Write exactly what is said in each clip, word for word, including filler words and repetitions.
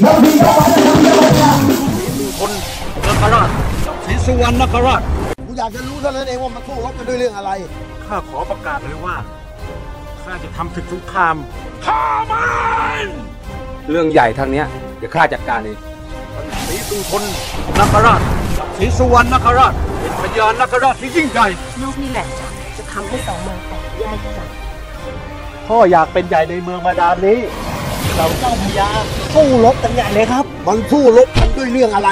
คนนคราชศรีสุวรรณนคราชกูอยากจะรู้เท่านั้นเองว่ามันสู้รบกันด้วยเรื่องอะไรข้าขอประกาศเลยว่าข้าจะทำศึกสงครามข้ามันเรื่องใหญ่ทางเนี้ยเดี๋ยวข้าจัดการเองศรีสุทนนคราชศรีสุวรรณนคราชเป็นพญานคราชที่ยิ่งใหญ่ลูกนี่แหละจะทำให้สองเมืองแตกแยกกันพ่ออยากเป็นใหญ่ในเมืองบาดาลนี้เราเจ้าพญาสู้รบกันใหญ่เลยครับมันสู้รบกันด้วยเรื่องอะไร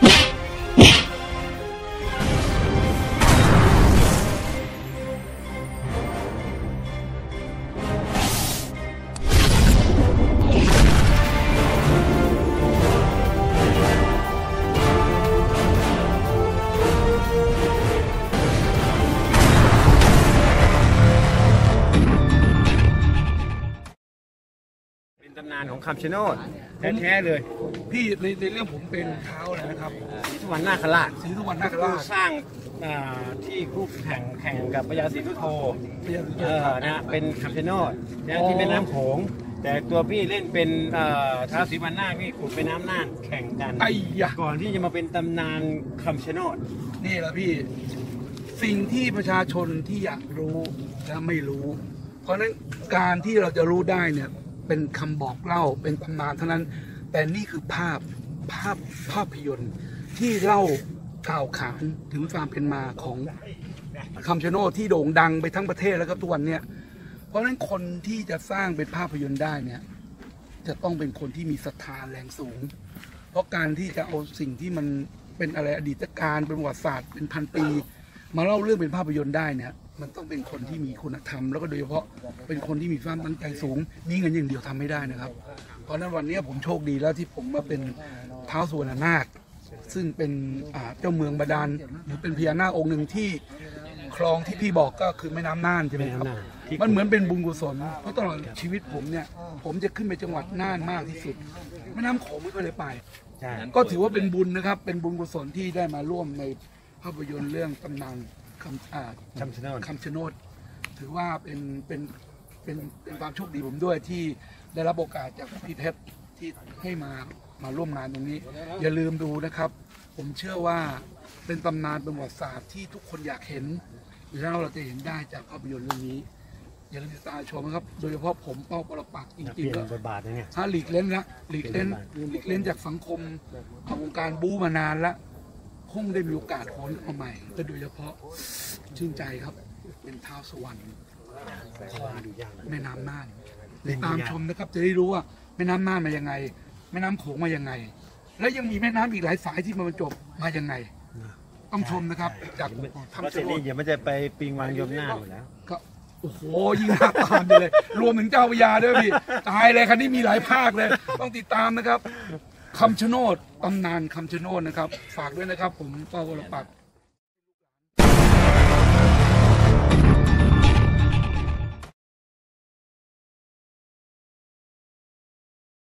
ตำนานของคำชะโนดแท้ๆเลยพี่ในในเรื่องผมเป็นเท้าเลยนะครับศรีสุวรรณนาคราชศรีสุวรรณนาคราชสร้างที่คู่แข่งแข่งกับพญาศรีสุโธเออนะเป็นคำชะโนดนะที่แม่น้ำโขงแต่ตัวพี่เล่นเป็นท้าวศรีสุวรรณนาคนี่ขุดแม่น้ำน่านแข่งกันก่อนที่จะมาเป็นตำนานคำชะโนดนี่แหละพี่สิ่งที่ประชาชนที่อยากรู้และไม่รู้เพราะฉะนั้นการที่เราจะรู้ได้เนี่ยเป็นคำบอกเล่าเป็นตำนานเท่านั้นแต่นี่คือภาพภาพภาพยนตร์ที่เล่ากล่าวขานถึงความเป็นมาของคำชะโนดที่โด่งดังไปทั้งประเทศแล้วก็ทุกวันเนี่ยเพราะฉะนั้นคนที่จะสร้างเป็นภาพยนตร์ได้เนี่ยจะต้องเป็นคนที่มีศรัทธาแรงสูงเพราะการที่จะเอาสิ่งที่มันเป็นอะไรอดีตการเป็นประวัติศาสตร์เป็นพันปีมาเล่าเรื่องเป็นภาพยนตร์ได้เนี่ยมันต้องเป็นคนที่มีคุณธรรมแล้วก็โดยเฉพาะเป็นคนที่มีความตั้งใจสูงมีเงินอย่างเดียวทำไม่ได้นะครับเพราะนั้นวันนี้ผมโชคดีแล้วที่ผมมาเป็นท้าวสุวรรณนาคซึ่งเป็นเจ้าเมืองบาดาลหรือเป็นพญานาคองค์หนึ่งที่คลองที่พี่บอกก็คือแม่น้ำน่านใช่ไหมครับมันเหมือนเป็นบุญกุศลเพราะตลอดชีวิตผมเนี่ยผมจะขึ้นไปจังหวัดน่านมากที่สุดแม่น้ำโขงไม่เคยเลยไปก็ถือว่าเป็นบุญนะครับเป็นบุญกุศลที่ได้มาร่วมในภาพยนตร์เรื่องตำนานคำคำชะโนดคำชะโนดถือว่าเป็นเป็นเป็นเป็นความโชคดีผมด้วยที่ได้รับโอกาสจากพี่เพชรที่ให้มามาร่วมงานตรงนี้อย่าลืมดูนะครับผมเชื่อว่าเป็นตำนานเป็นประวัติศาสตร์ที่ทุกคนอยากเห็นแล้วเราจะเห็นได้จากภาพยนตร์เรื่องนี้อย่าลืมติดตามชมนะครับโดยเฉพาะผมเป้าปรปักษ์จริงๆก็ถ้าหลีกเล่นละหลีกเล่นหลีกเล่นจากสังคมวงการบู๊มานานละคงได้มีโอกาสค้นมาใหม่แต่โดยเฉพาะชื่นใจครับเป็นท้าวสุวรรณของแม่น้ำน่านติดตามชมนะครับจะได้รู้ว่าแม่น้ำน่านมายังไงแม่น้ำโขงมายังไงและยังมีแม่น้ำอีกหลายสายที่มาบรรจบมายังไงต้องชมนะครับจากทำเสร็จนี่อย่าไม่จะไปปิงวังยมน่านอยู่แล้วก็โอ้โหยิ่งน่าตามไปเลยรวมถึงเจ้าพญาด้วยพี่ตายเลยคันนี้มีหลายภาคเลยต้องติดตามนะครับคำชะโนดตำนานคำชะโนดนะครับฝากด้วยนะครับผมเป้าวรปักษ์